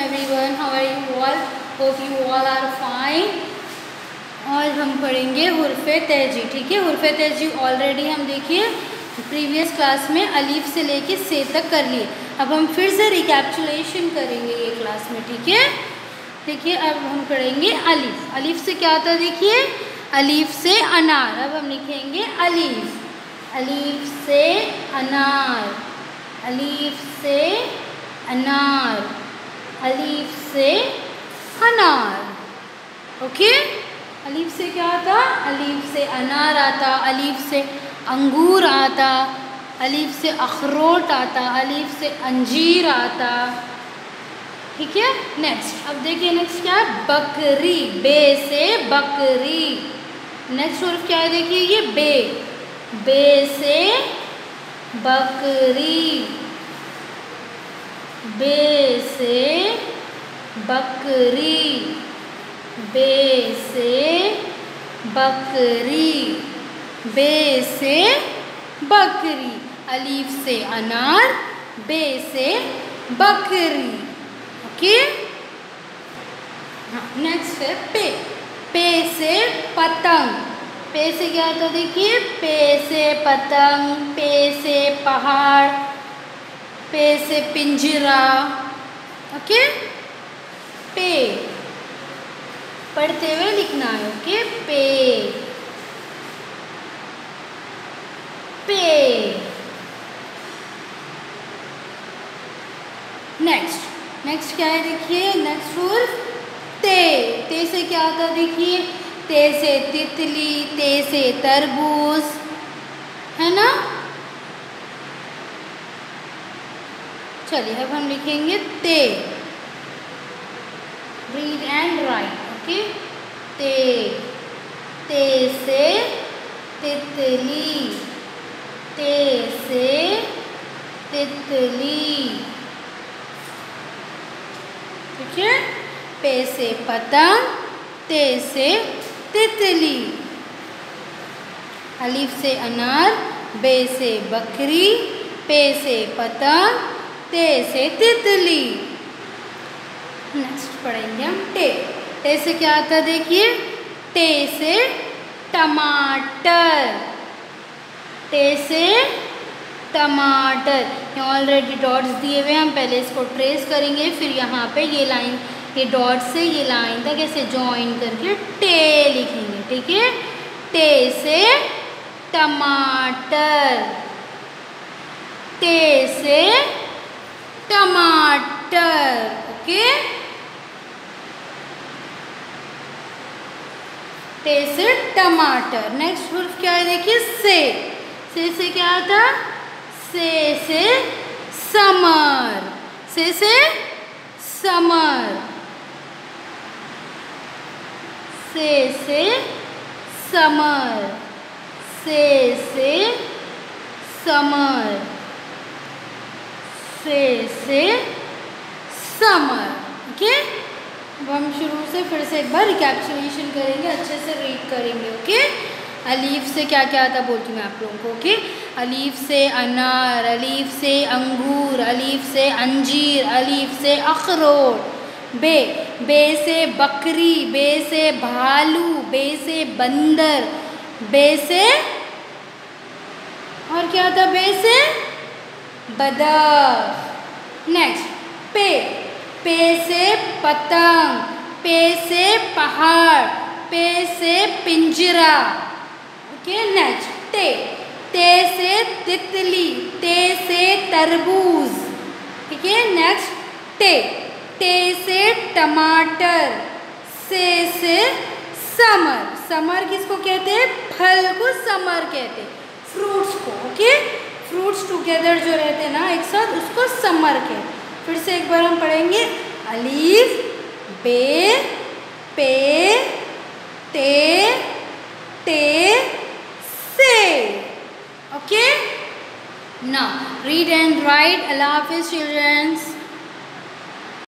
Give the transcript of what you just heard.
everyone. How are you all? Hope you all are fine. और हम पढ़ेंगे हुर्फ़े तेजी. ठीक है, हुर्फ़े तेजी ऑलरेडी हम देखिए प्रीवियस क्लास में अलीफ से लेके से तक कर लिए. अब हम फिर से रिकैप्चुलेशन करेंगे ये क्लास में. ठीक है, देखिए अब हम पढ़ेंगे अलीफ. अलीफ से क्या होता है? देखिए अलीफ से अनार. अब हम लिखेंगे अलीफ. अलीफ से अनार. अलीफ से अनार. अलीफ से अनार. ओके, अलीफ से क्या आता? अलीफ से अनार आता. अलीफ से अंगूर आता. अलीफ से अखरोट आता. अलीफ से अंजीर आता. ठीक है, नेक्स्ट अब देखिए नेक्स्ट क्या है? बकरी. बे से बकरी. नेक्स्ट हर्फ क्या है? देखिए ये बे. बे से बकरी. बे से बकरी. बे से बकरी. बे से बकरी. अलीफ से अनार. बे से बकरी. ओके, नेक्स्ट है पे. पे से पतंग. पे से क्या होता है? देखिए पे से पतंग. पे से पहाड़. पे से पिंजरा. ओके, पे पढ़ते हुए लिखना है. ओके, पे पे. नेक्स्ट क्या है? देखिए नेक्स्ट रूल ते. ते से क्या होता है? देखिए ते से तितली. ते से तरबूज, है ना. चलिए अब हम लिखेंगे ते. Read and right. ओके, ते. ते से तितली. ते से तितली. ठीक है, पे से पतंग. ते से तितली. अलीफ से अनार. बे से बकरी. पे से पतंग. ते से तितली. नेक्स्ट पढ़ेंगे हम टे. टे से क्या आता है? देखिए टे से टमाटर. टे से टमाटर. यहाँ ऑलरेडी डॉट्स दिए हुए हैं, हम पहले इसको ट्रेस करेंगे, फिर यहाँ पे ये लाइन, ये डॉट से ये लाइन तक ऐसे जॉइन करके टे लिखेंगे. ठीक है, टे से टमाटर. टे से टमाटर. ओके, टे से टमाटर. नेक्स्ट वर्ड क्या है? देखिए से. से क्या आता? से समर. से समर. से समर. से समर. से समर. ओके, अब हम शुरू से फिर से एक बार रिकैप्चुलेशन करेंगे, अच्छे से रीड करेंगे. ओके, अलीफ से क्या क्या आता बोलती हूँ मैं आप लोगों को. ओके, अलीफ से अनार. अलीफ से अंगूर. अलीफ से अंजीर. अलीफ से अखरोट. बे. बे से बकरी. बे से भालू. बे से बंदर. बे से और क्या आता? बे से बदख. नेक्स्ट पे. पे से पतंग. पे से पहाड़. पे से पिंजरा. ओके, नेक्स्ट ते. ते से तितली. ते से तरबूज. ठीक है, नेक्स्ट ते. ते से टमाटर. से समर. समर किसको कहते हैं? फल को समर कहते हैं, फ्रूट्स को. ओके, फ्रूट्स टुगेदर जो रहते हैं ना एक साथ, उसको समर कहते हैं. फिर से एक बार हम पढ़ेंगे. अलीफ, बे, पे, ते, ते, से. Okay, now read and write. Allah Hafiz children.